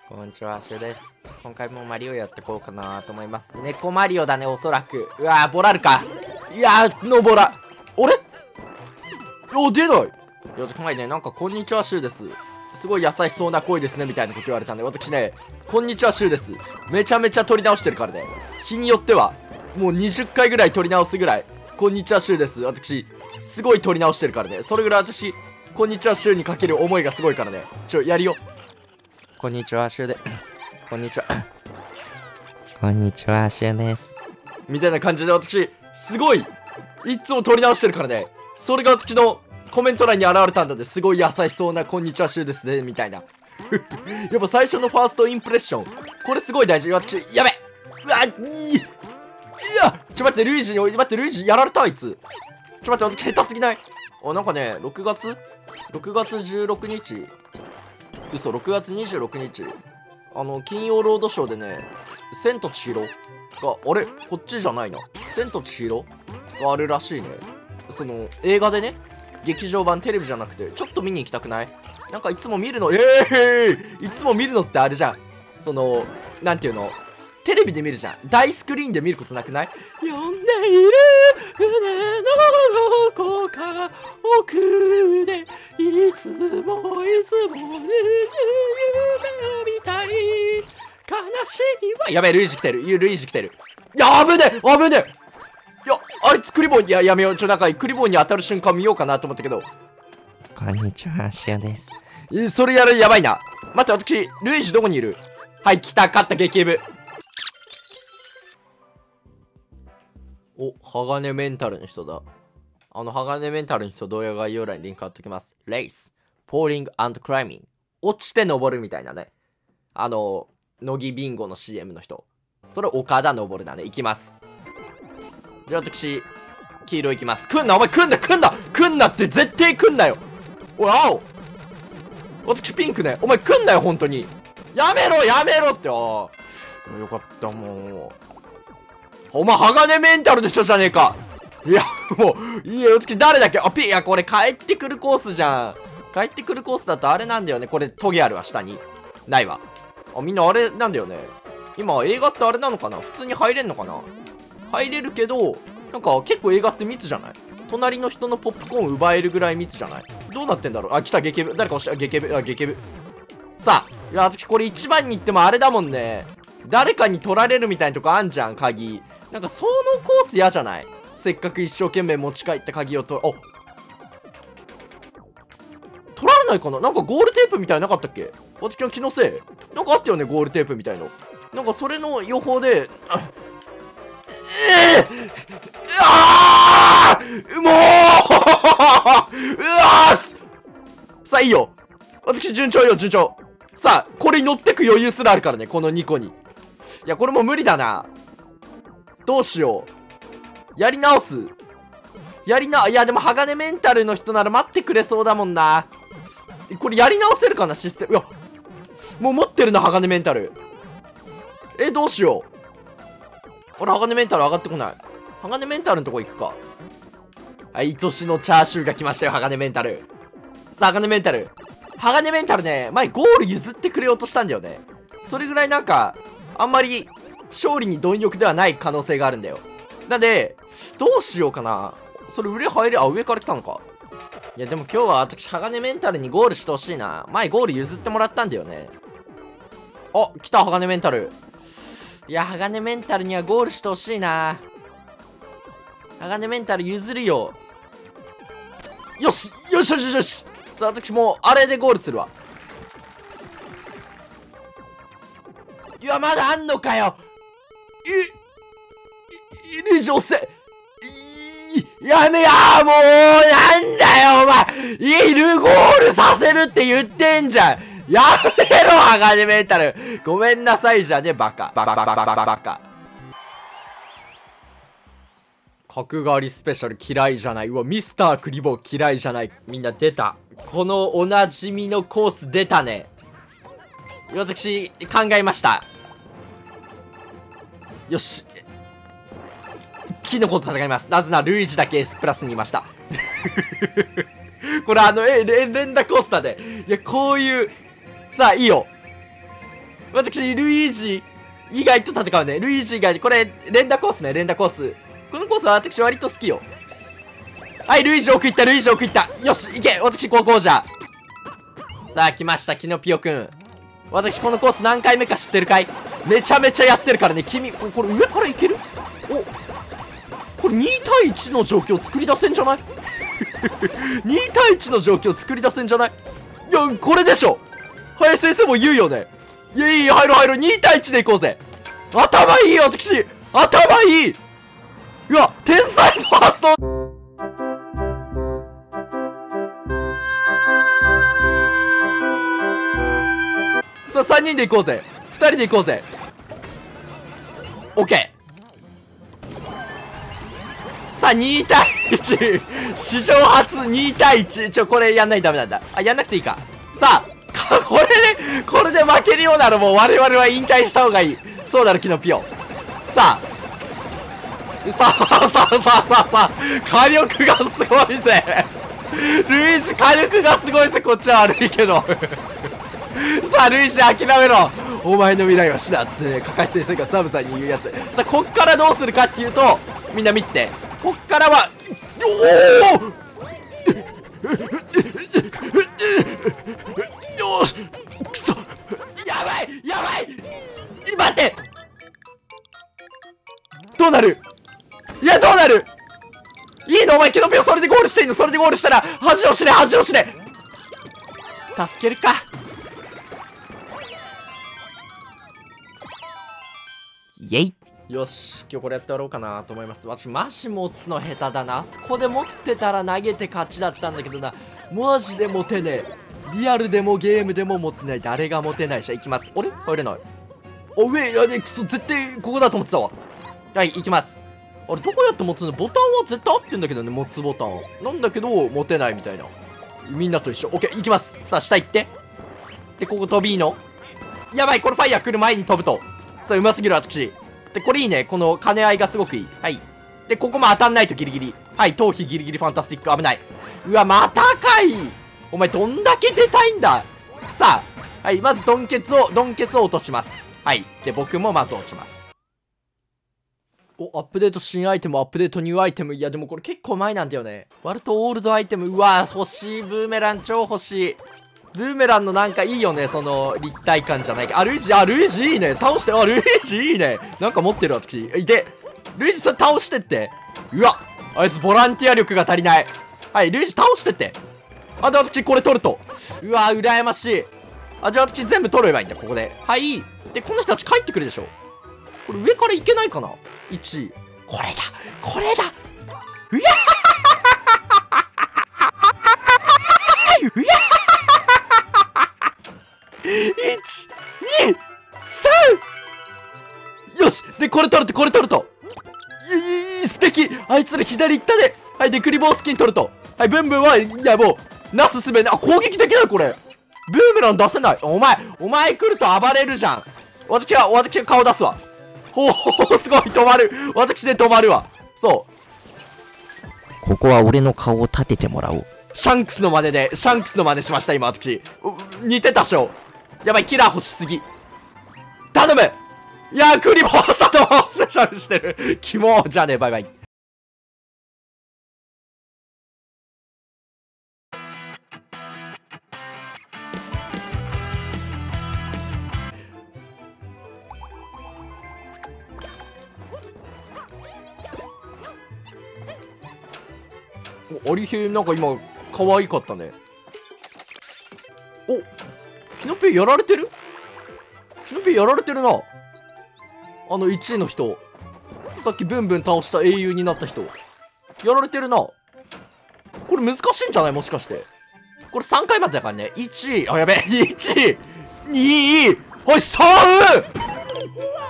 こんにちは、シュウです。今回もマリオやっていこうかなと思います。猫マリオだね、おそらく。うわー、ボラるか。いやー、のボラ。あれ出ない。いや、考えね、なんか、こんにちは、シュウです。すごい優しそうな声ですね、みたいなこと言われたんで、私ね、こんにちは、シュウです。めちゃめちゃ撮り直してるからね。日によっては、もう20回ぐらい撮り直すぐらい、こんにちは、シュウです。私、すごい撮り直してるからね。それぐらい私、こんにちは、シュウにかける思いがすごいからね。やるよ。こんにちは、シュウで。こんにちは。こんにちは、シュウです。みたいな感じで私、すごい、いつも撮り直してるからね。それが私のコメント欄に現れたんだで、すごい優しそうな、こんにちは、シュウですね、みたいな。やっぱ最初のファーストインプレッション。これすごい大事。私、やべうわいや待って、ルイージに、待って、ルイージやられたあいつ。待って、私下手すぎない？なんかね、6月16日嘘、6月26日。金曜ロードショーでね、千と千尋が、あれこっちじゃないな。千と千尋があるらしいね。その、映画でね、劇場版テレビじゃなくて、ちょっと見に行きたくない？なんかいつも見るの、いつも見るのってあれじゃん。その、なんていうの？テレビで見るじゃん。大スクリーンで見ることなくない？呼んでいる船のどこか奥でいつも夢みたい悲しみはやべえ、ルイージ来てる。ルイージ来てる。いや、危ねえ危ねえ。いや、あいつクリボーに、やめよう。なんかクリボーに当たる瞬間見ようかなと思ったけど。こんにちは、シュウです。それやる、やばいな。待って、私、ルイージどこにいる？はい、来た、勝った、激エブ。お、鋼メンタルの人だ。鋼メンタルの人、動画概要欄にリンク貼っときます。レース、ポーリング&クライミング。落ちて登るみたいなね。乃木ビンゴの CM の人。それ、岡田登るだね。行きます。じゃあ、私、黄色行きます。来んな、お前来んなって絶対来んなよ。おい、青。私、ピンクね。お前来んなよ、本当に。やめろって。よかった、もう。お前、鋼メンタルの人じゃねえか。いや、もう、いや、私誰だっけ？いや、これ帰ってくるコースじゃん。帰ってくるコースだとあれなんだよね。これ、トゲあるわ、下に。ないわ。みんなあれなんだよね。今、映画ってあれなのかな？普通に入れんのかな？入れるけど、なんか結構映画って密じゃない？隣の人のポップコーン奪えるぐらい密じゃない？どうなってんだろう？来た、激エブ。誰か押した？激エブ。激エブ。さあ、いや、私これ一番に行ってもあれだもんね。誰かに取られるみたいなとこあんじゃん、鍵。なんかそのコース嫌じゃない？せっかく一生懸命持ち帰った鍵を取られないかな？なんかゴールテープみたいなかったっけ？私の気のせいなんかあったよね、ゴールテープみたいの。なんかそれの予報で、もうさあ、いいよ。私、順調。さあ、これに乗ってく余裕すらあるからね、この2個に。いや、これもう無理だな。どうしよう。やり直す。いや、でも、鋼メンタルの人なら待ってくれそうだもんな。これやり直せるかな、システム。いや、もう持ってるな、鋼メンタル。どうしよう。俺、鋼メンタル上がってこない。鋼メンタルのとこ行くか。はい、愛しのチャーシューが来ましたよ、鋼メンタル。さあ、鋼メンタルね、前ゴール譲ってくれようとしたんだよね。それぐらいなんか、あんまり、勝利に貪欲ではない可能性があるんだよ。なんで、どうしようかな。それ上から来たのか。いや、でも今日は私、鋼メンタルにゴールしてほしいな。前ゴール譲ってもらったんだよね。来た、鋼メンタル。いや、鋼メンタルにはゴールしてほしいな。鋼メンタル譲るよ。よし。さあ、私もう、あれでゴールするわ。いや、まだあんのかよ。ルイージ押せ。やめやもう、なんだよ、お前。ゴールさせるって言ってんじゃん。やめろ、鋼メンタル。ごめんなさいじゃね、バカ。バカ。角刈りスペシャル嫌いじゃない。うわ、ミスタークリボー嫌いじゃない。みんな出た。このおなじみのコース出たね。私、考えました。よし。キノコと戦います。なぜならルイージだけ S プラスにいました。これ連打コースターで。いや、こういう、さあ、いいよ。 私、ルイージ以外と戦うね。ルイージ以外に、これ、連打コースね、連打コース。このコースは私割と好きよ。はい、ルイージ奥行った、ルイージ奥行った。よし、行け私、高校じゃ。さあ、来ました、キノピオくん。私、このコース何回目か知ってるかい？めちゃめちゃやってるからね、君、これ上から行ける？お、これ2対1の状況作り出せんじゃない？ 2 対1の状況作り出せんじゃない？いや、これでしょ。林先生も言うよね。いやいや、入ろう入ろう、2対1で行こうぜ。頭いいよ、私。頭いい。うわ、天才の発想。さあ、3人で行こうぜ。2人で行こうぜ。オッケー。さあ、2対1。史上初2対1。これやんないとダメなんだ。あ、やんなくていいか。さあ、これで負けるようならもう我々は引退した方がいい。そうだろ、キノピオ。さあ、火力がすごいぜ。ルイージ火力がすごいぜ。こっちは悪いけど。さあ、ルイージ諦めろ。お前の未来は死だっつってね、カカシ先生がザブさんに言うやつ。さあ、こっからどうするかっていうと、みんな見て。こっからは、おおよしくそやばいやばい待ってどうなるいや、どうなるいいのお前、キノピオそれでゴールしていいのそれでゴールしたら、恥を知れ恥を知れ助けるかイェイよし、今日これやってやろうかなと思います。私、マジ持つの下手だな。あそこで持ってたら投げて勝ちだったんだけどな。マジで持てねえ。リアルでもゲームでも持ってない。誰が持てないし。行きます。あれ入れない。お、上、やね、くそ、絶対ここだと思ってたわ。はい、行きます。あれ、どこやって持つのボタンは絶対合ってんだけどね、持つボタン。なんだけど、持てないみたいな。みんなと一緒。オッケー、行きます。さあ、下行って。で、ここ飛びいいのやばい、これファイヤー来る前に飛ぶと。さあ、うますぎる、私。で、これいいね。この兼ね合いがすごくいい。はい。で、ここも当たんないとギリギリ。はい、頭皮ギリギリファンタスティック。危ない。うわ、またかい。お前、どんだけ出たいんだ。さあ、はい、まずドンケツを落とします。はい。で、僕もまず落ちます。お、アップデート新アイテム、アップデートニューアイテム。いや、でもこれ結構前なんだよね。割とオールドアイテム。うわ、欲しい。ブーメラン超欲しい。ブーメランのなんかいいよね、その立体感じゃないか。あ、ルイージいいね。倒して、あ、ルイージいいね。なんか持ってるわ、私。で、ルイージさん倒してって。うわ、あいつボランティア力が足りない。はい、ルイージ倒してって。あ、で、私これ取ると。うわ、羨ましい。あ、じゃあ私全部取ればいいんだ、ここで。はい。で、この人たち帰ってくるでしょ。これ上から行けないかな ?1。これだこれだうやうや1、2、3! よしで、これ取ると素敵あいつら左行ったねはい、で、クリボースキン取るとはい、ブンブンは、いや、もう、なすすべね。あ、攻撃できないこれブーメラン出せないお前来ると暴れるじゃん私が顔出すわほう、すごい止まる私で止まるわそうここは俺の顔を立ててもらおう。 シャンクスの真似しました、今、私。似てたっしょ。やばい、キラー欲しすぎ。頼むいやー、クリボーサとスペシャルしてる。キモー。じゃあね、バイバイ。お、アリヒェなんか今、可愛かったね。お、キノピオやられてるな。あの1位の人。さっきブンブン倒した英雄になった人。やられてるな。これ難しいんじゃないもしかして。これ3回までだからね。1位。あ、やべえ。1位。2位。はい、3!